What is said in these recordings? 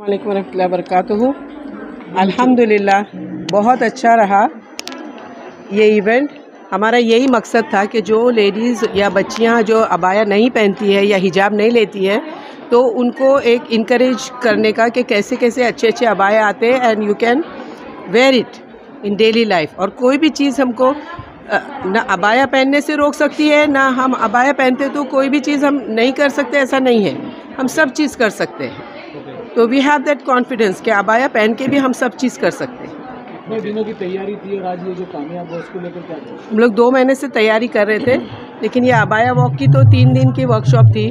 अस्सलामुअलैकुम वरहमतुल्लाहि वबरकातुहू। अल्हम्दुलिल्लाह बहुत अच्छा रहा ये इवेंट। हमारा यही मकसद था कि जो लेडीज़ या बच्चियां जो अबाया नहीं पहनती है या हिजाब नहीं लेती है तो उनको एक इनकरेज करने का कि कैसे कैसे अच्छे अच्छे अबाया आते हैं and you can wear it in daily life. और कोई भी चीज़ हमको ना अबाया पहनने से रोक सकती है, ना हम अबाया पहनते तो कोई भी चीज़ हम नहीं कर सकते, ऐसा नहीं है। हम सब चीज़ कर सकते हैं। तो वी हैव दैट कॉन्फिडेंस कि अबाया पहन के भी हम सब चीज़ कर सकते हैं। कितने दिनों की तैयारी थी और आज ये जो कामयाब हुआ उसको लेकर क्या था? हम लोग 2 महीने से तैयारी कर रहे थे, लेकिन ये अबाया वॉक की तो 3 दिन की वर्कशॉप थी।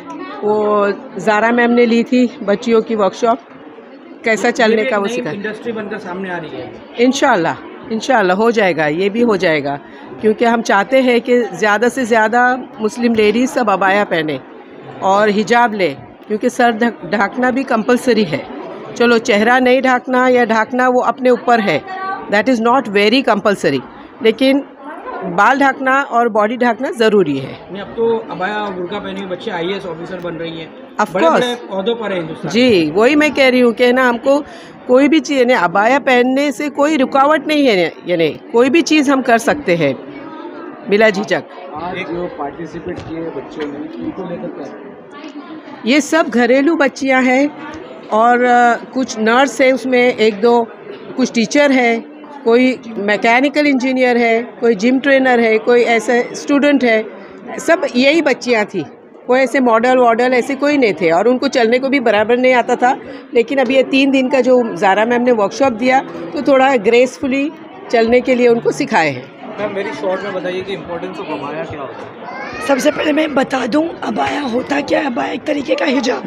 वो ज़ारा मैम ने ली थी बच्चियों की वर्कशॉप, कैसा चलने का वो सिखा। इंडस्ट्री बनकर सामने आ रही है। इंशाल्लाह हो जाएगा, ये भी हो जाएगा, क्योंकि हम चाहते हैं कि ज़्यादा से ज़्यादा मुस्लिम लेडीज़ सब अबाया पहने और हिजाब ले, क्योंकि सर ढकना भी कंपलसरी है। चलो चेहरा नहीं ढकना या ढकना वो अपने ऊपर है, that is not very compulsory, लेकिन बाल ढकना और बॉडी ढकना ज़रूरी है। अब तो अबाया और बुर्का पहनी हुई बच्चे IAS ऑफिसर बन रही हैं, ऑफ बड़े-बड़े कोर्स ओहदों पर हैं हिंदुस्तान। जी, वही मैं कह रही हूँ कि ना हमको कोई भी चीज़ यानी अबाया पहनने से कोई रुकावट नहीं है, यानी कोई भी चीज़ हम कर सकते हैं बिला झिझक। आज जो पार्टिसिपेट किए बच्चों ने उनको लेकर क्या? ये सब घरेलू बच्चियां हैं और कुछ नर्स है उसमें, 1-2 कुछ टीचर है, कोई मैकेनिकल इंजीनियर है, कोई जिम ट्रेनर है, कोई ऐसे स्टूडेंट है, सब यही बच्चियां थी। कोई ऐसे मॉडल ऐसे कोई नहीं थे और उनको चलने को भी बराबर नहीं आता था। लेकिन अभी ये 3 दिन का जो ज़ारा मैम ने वर्कशॉप दिया तो थोड़ा ग्रेसफुली चलने के लिए उनको सिखाए हैं। मैम मेरी शॉर्ट में बताइए कि इम्पोर्टेंस ऑफ अबाया क्या होता है? सबसे पहले मैं बता दूं अबाया होता क्या है। अबाया एक तरीके का हिजाब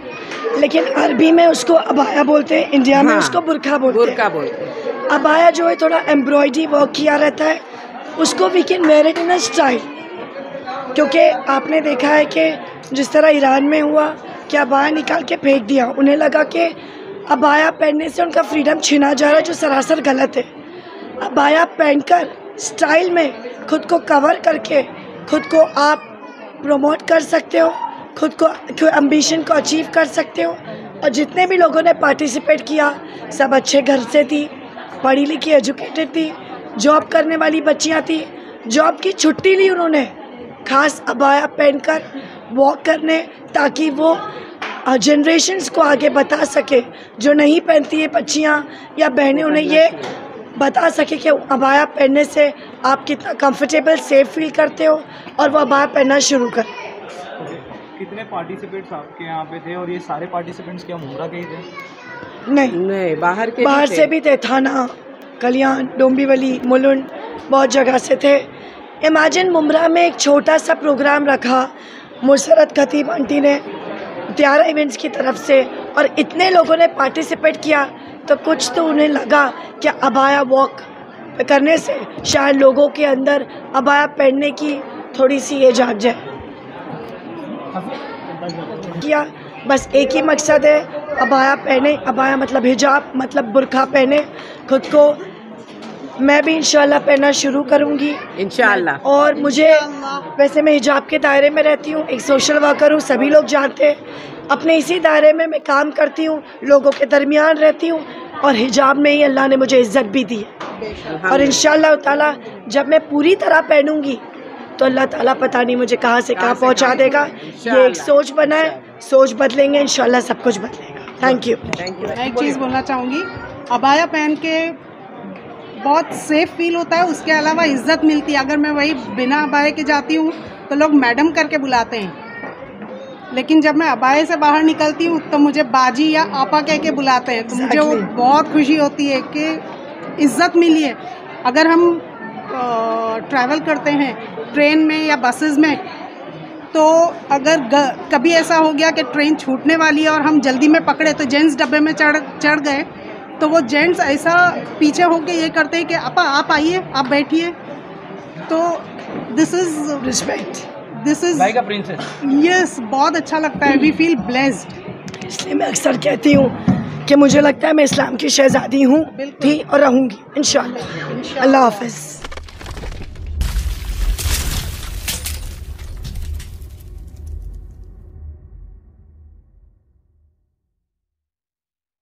है, लेकिन अरबी में उसको अबाया बोलते हैं, इंडिया में उसको बुर्का बोलते हैं। अबाया जो है थोड़ा एम्ब्रॉयडरी वर्क किया रहता है, उसको we can wear it in a style. क्योंकि आपने देखा है कि जिस तरह ईरान में हुआ कि अबाया निकाल के फेंक दिया, उन्हें लगा कि अबाया पहनने से उनका फ्रीडम छीना जा रहा है, जो सरासर गलत है। अबाया पहनकर स्टाइल में खुद को कवर करके खुद को आप प्रमोट कर सकते हो, खुद को एम्बिशन को अचीव कर सकते हो। और जितने भी लोगों ने पार्टिसिपेट किया सब अच्छे घर से थी, पढ़ी लिखी एजुकेटेड थी, जॉब करने वाली बच्चियां थी। जॉब की छुट्टी ली उन्होंने खास अबाया पहनकर वॉक करने, ताकि वो जनरेशन्स को आगे बता सके, जो नहीं पहनती है बच्चियां या बहनें, उन्हें ये बता सके कि अबाया पहनने से आप कितना कंफर्टेबल सेफ फील करते हो और वो अबाया पहनना शुरू करें। कितने पार्टिसिपेंट्स आपके यहाँ पे थे और ये सारे पार्टिसिपेंट्स क्या मुमरा के ही थे? नहीं, बाहर से भी थे। थाना, कल्याण, डोंबिवली, मुलुंड, बहुत जगह से थे। इमेजिन मुमरा में एक छोटा सा प्रोग्राम रखा मुसरत खतीब आंटी ने त्यारा इवेंट्स की तरफ से, और इतने लोगों ने पार्टिसिपेट किया तो कुछ तो उन्हें लगा कि अबाया वॉक करने से शायद लोगों के अंदर अबाया पहनने की थोड़ी सी ये जाग जाए। किया बस एक ही मकसद है, अबाया पहने, अबाया मतलब हिजाब मतलब बुर्का पहने खुद को। मैं भी इंशाल्लाह पहनना शुरू करूंगी इंशाल्लाह। और मुझे वैसे मैं हिजाब के दायरे में रहती हूँ, एक सोशल वर्कर हूँ, सभी लोग जानते हैं। अपने इसी दायरे में मैं काम करती हूँ, लोगों के दरमियान रहती हूँ, और हिजाब में ही अल्लाह ने मुझे इज़्ज़त भी दी है। और इंशाल्लाह ताला जब मैं पूरी तरह पहनूंगी तो अल्लाह ताला पता नहीं मुझे कहाँ से कहाँ पहुँचा देगा। ये एक सोच बनाए, सोच बदलेंगे इंशाल्लाह सब कुछ बदलेगा। Thank you. मैं एक चीज़ बोलना चाहूँगी, अबाया पहन के बहुत सेफ फील होता है, उसके अलावा इज्जत मिलती है। अगर मैं वही बिना अबाया के जाती हूँ तो लोग मैडम करके बुलाते हैं, लेकिन जब मैं अबाया से बाहर निकलती हूँ तो मुझे बाजी या आपा कह के बुलाते हैं, तो मुझे वो बहुत खुशी होती है कि इज्जत मिली है। अगर हम ट्रैवल करते हैं ट्रेन में या बसेस में, तो अगर कभी ऐसा हो गया कि ट्रेन छूटने वाली है और हम जल्दी में पकड़े तो जेंट्स डब्बे में चढ़ गए, तो वो जेंट्स ऐसा पीछे होके ये करते हैं कि आपा आप आइए, आप बैठिए। तो this is respect, this is like a princess. Yes, बहुत अच्छा लगता है, वी फील ब्लेस्ड। इसलिए मैं अक्सर कहती हूँ कि मुझे लगता है मैं इस्लाम की शहजादी हूँ, थी और रहूँगी इंशाल्लाह। अल्लाह हाफ़िज़।